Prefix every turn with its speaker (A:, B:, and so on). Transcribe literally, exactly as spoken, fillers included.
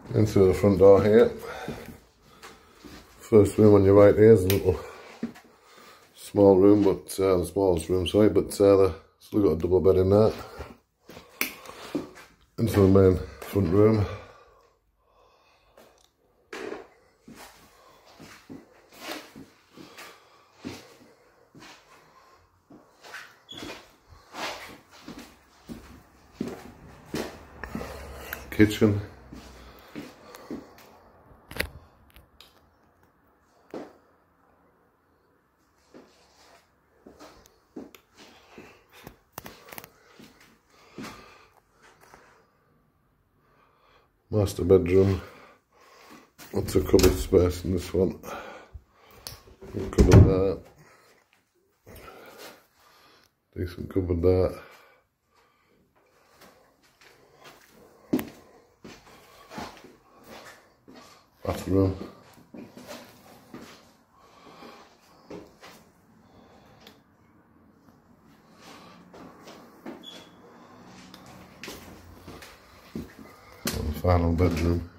A: In through the front door here. First room on your right here is a little small room, but uh, the smallest room, sorry, but uh, the, still got a double bed in there. Into the main front room. Kitchen. Master bedroom. Lots of cupboard space in this one. Cupboard there. Decent cupboard there. Bathroom. And the final bedroom.